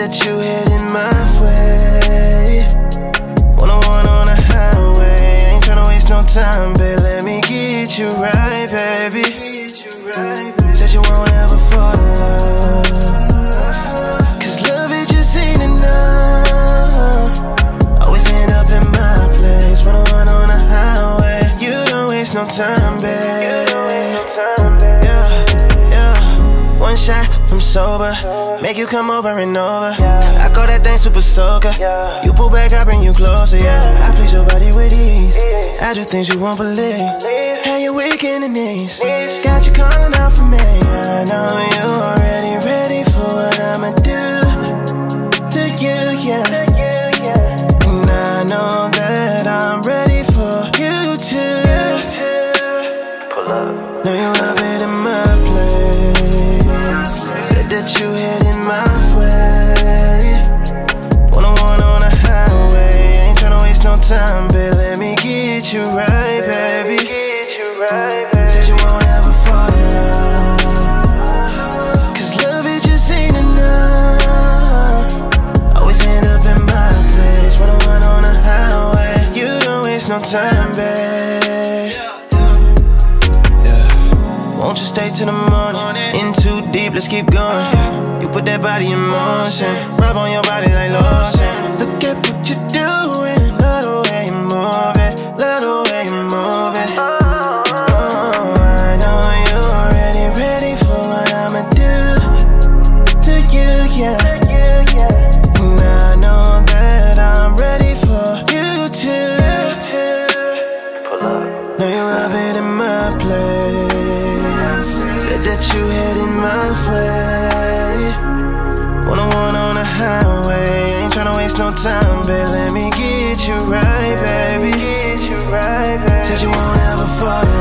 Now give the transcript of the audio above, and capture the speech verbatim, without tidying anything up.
that you heading my way. one oh one on the highway, ain't tryna waste no time, babe. Let me get you right, baby. Said you won't ever fall in love, cause love it just ain't enough. Always end up in my place, one oh one on the highway. You don't waste no time, babe. Yeah, yeah. One shot from sober, make you come over and over. I call that thing super soaker. You pull back, I bring you closer, yeah. I please your body with ease, I do things you won't believe. How you weak in the knees, got you calling out for me. I know you already ready for what I'ma do to you, yeah. And I know that I'm ready for you too. Pull up. Know you love it in my place, said that you heading my way. one oh one on the highway, ain't tryna waste no time, babe. Let me get you right, baby. Said you won't ever fall in love, cause love it just ain't enough. Always end up in my place, one oh one on the highway. You don't waste no time, babe. Won't you stay till the morning? In too deep, let's keep going. You put that body in motion, rub on your body like lotion. Look at what you're doing, love the way you move it, love the way you move it. Oh, I know you already ready for what I'ma do to you, yeah. And I know that I'm ready for you too. Know you love it in my place, said that you heading my way. one oh one on the highway, ain't tryna waste no time, babe. Let me get you right, baby. Said you won't ever fall